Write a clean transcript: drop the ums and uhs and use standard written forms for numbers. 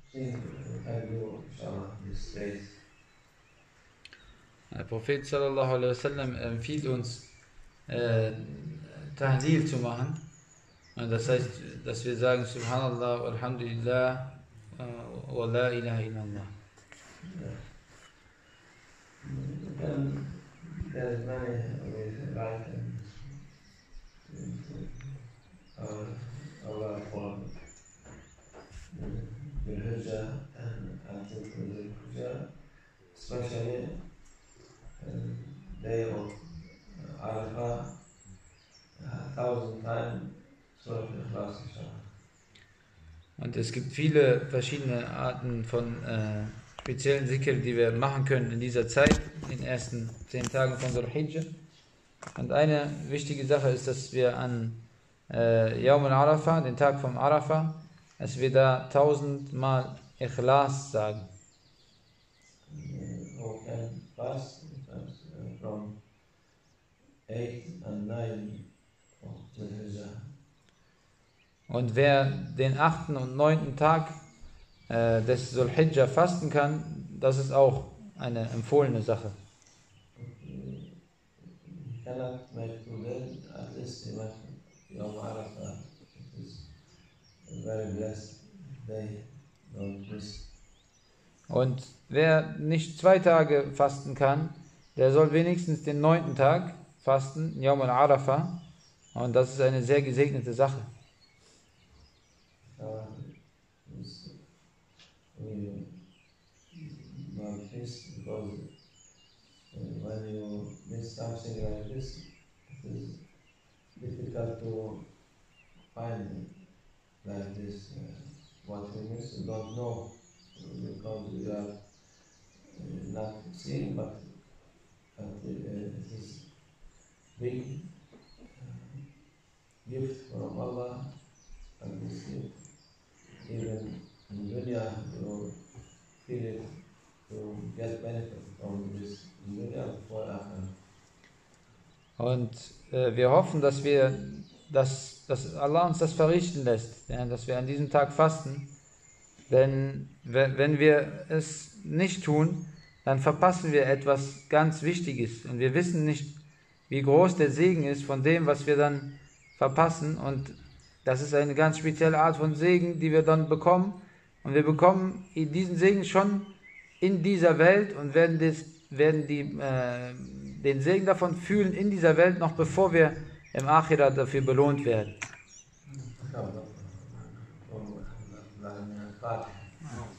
Der Prophet sallallahu alaihi wasallam empfiehlt uns, Tahlil zu machen. Und das heißt, dass wir sagen Subhanallah, Alhamdulillah, wa la ilaha illallah. There's many ways right and our form the Hujjah and until the Hujjah, especially day of Arafah, 1,000 times Surah Al-Ikhlas inshallah. Und es gibt viele verschiedene Arten von speziellen Zikr, die wir machen können in dieser Zeit, in den ersten 10 Tagen von Dhul-Hijjah. Und eine wichtige Sache ist, dass wir an Yawm al-Arafah, den Tag vom Arafah, dass wir da 1000 Mal Ikhlas sagen. From 8 and 9 of Dhul-Hijjah. Und wer den 8. und 9. Tag des Dhul-Hijjah fasten kann, das ist auch eine empfohlene Sache. You cannot make today, at least you make Yawm Arafah. It is a very blessed day, don't miss. Und wer nicht 2 Tage fasten kann, der soll wenigstens den 9. Tag fasten, Yawm al-Arafah. Und das ist eine sehr gesegnete Sache. We love this because when you miss something like this, it is difficult to find like this. What we miss, we don't know because we are not seeing, but it is big gift from Allah, and this gift, even in dunya, you feel it, to get benefit from this in dunya before akhirah. Und wir hoffen, dass Allah uns das verrichten lässt, ja, dass wir an diesem Tag fasten. Denn wenn wir es nicht tun, dann verpassen wir etwas ganz Wichtiges. Und wir wissen nicht, wie groß der Segen ist von dem, was wir dann verpassen. Und das ist eine ganz spezielle Art von Segen, die wir dann bekommen. Und wir bekommen diesen Segen schon in dieser Welt und werden den Segen davon fühlen in dieser Welt, noch bevor wir im Akhirah dafür belohnt werden.